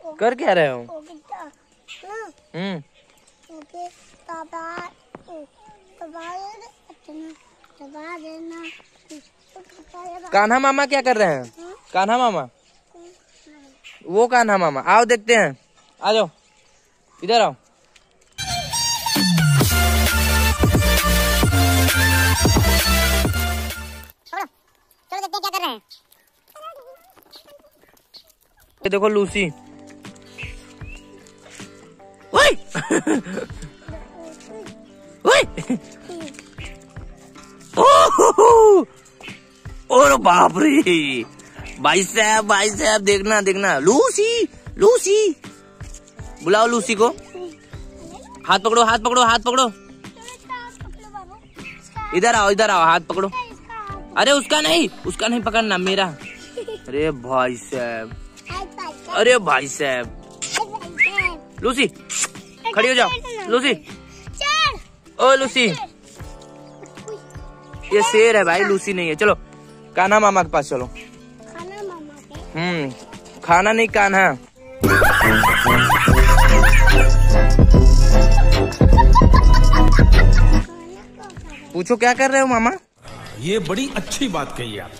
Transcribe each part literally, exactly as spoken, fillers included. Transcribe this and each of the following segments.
कर क्या रहे हो? हम्म कान्हा मामा क्या कर रहे हैं? कान्हा मामा, वो कान्हा मामा, आओ देखते हैं, आ जाओ इधर आओ। चलो देखते हैं क्या कर रहे हैं। ये देखो लूसी। ओए ओए ओह बाप रे, भाई साहब भाई साहब देखना देखना, लूसी लूसी, बुलाओ लूसी को। हाथ पकड़ो हाथ पकड़ो हाथ पकड़ो, इधर आओ इधर आओ, हाथ पकड़ो। अरे उसका नहीं, उसका नहीं पकड़ना, मेरा। अरे भाई साहब, अरे भाई साहब, लूसी खड़ी हो जाओ। लूसी, ओ लूसी, ये शेर है भाई, लूसी नहीं है। चलो कान्हा मामा के पास चलो। खाना मामा के? हम्म खाना नहीं कान्हा। पूछो क्या कर रहे हो मामा? ये बड़ी अच्छी बात कही आप।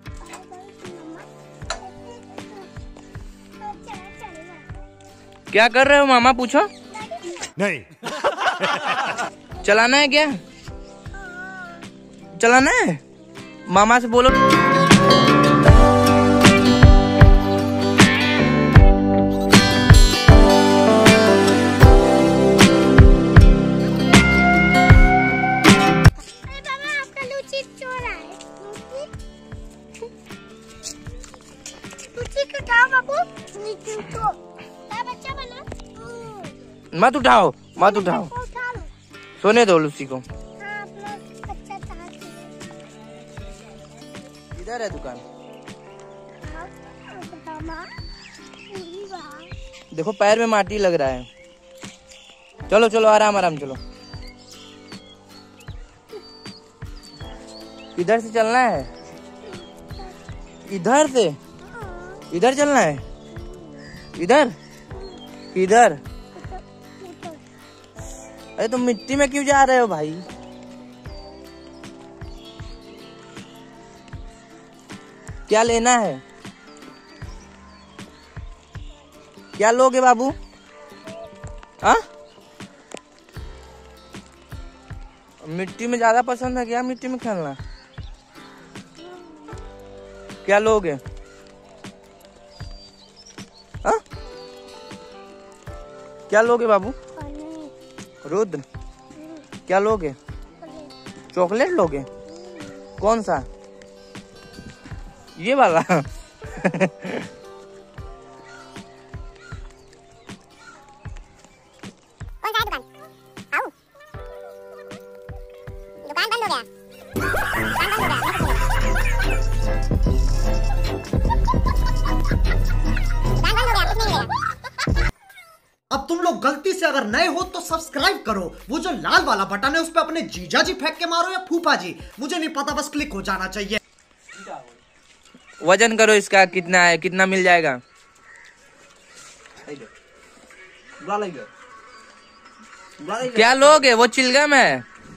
क्या कर रहे हो मामा, पूछो। नहीं चलाना है क्या? चलाना है, मामा से बोलो। मत उठाओ मत उठाओ, सोने दो लूसी को। इधर है दुकान, देखो पैर में माटी लग रहा है। चलो चलो आराम आराम चलो। इधर से चलना है, इधर से इधर चलना है, इधर इधर। अरे तुम मिट्टी में क्यों जा रहे हो भाई? क्या लेना है? क्या लोगे बाबू? हाँ, मिट्टी में ज्यादा पसंद है क्या? मिट्टी में खेलना, क्या लोगे? हाँ, क्या लोगे बाबू? रुद्र, क्या लोगे? चॉकलेट लोगे? कौन सा? ये वाला? दुकान बंद हो गया। अब तुम लोग गलती से अगर नए हो तो सब्सक्राइब करो, वो जो लाल वाला बटन है उस पे अपने जीजा जी फेंक के मारो या फूफा जी, मुझे नहीं पता, बस क्लिक हो जाना चाहिए। वजन करो इसका, कितना है, कितना मिल जाएगा? क्या लोगे? वो चिलगम है।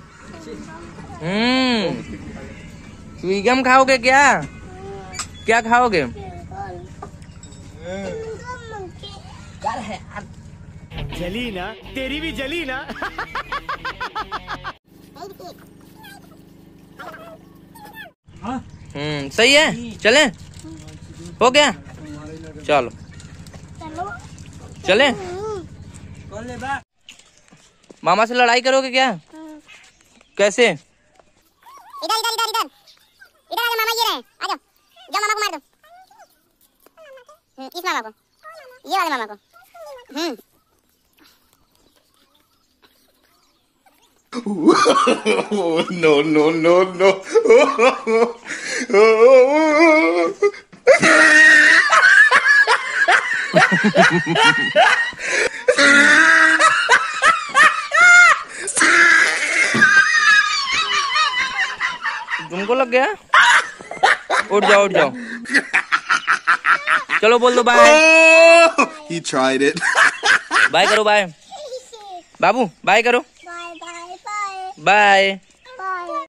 हम्म चिलगम खाओगे क्या? क्या खाओगे? जली ना, तेरी भी जली ना। हम्म सही है, चले? हो गया, चलो चले। मामा से लड़ाई करोगे क्या? कैसे? इधर इधर इधर इधर इधर आजा, मामा ये रहे, आ जाओ, जाओ मामा को मार दो। किस मामा को? ये वाले मामा को। हम्म no no no no तुमको लग गया? उठ जाओ उठ जाओ, चलो बोल दो bye. He tried it. Bye करो, बाय बाबू, बाय करो, बाय बाय बाय बाय।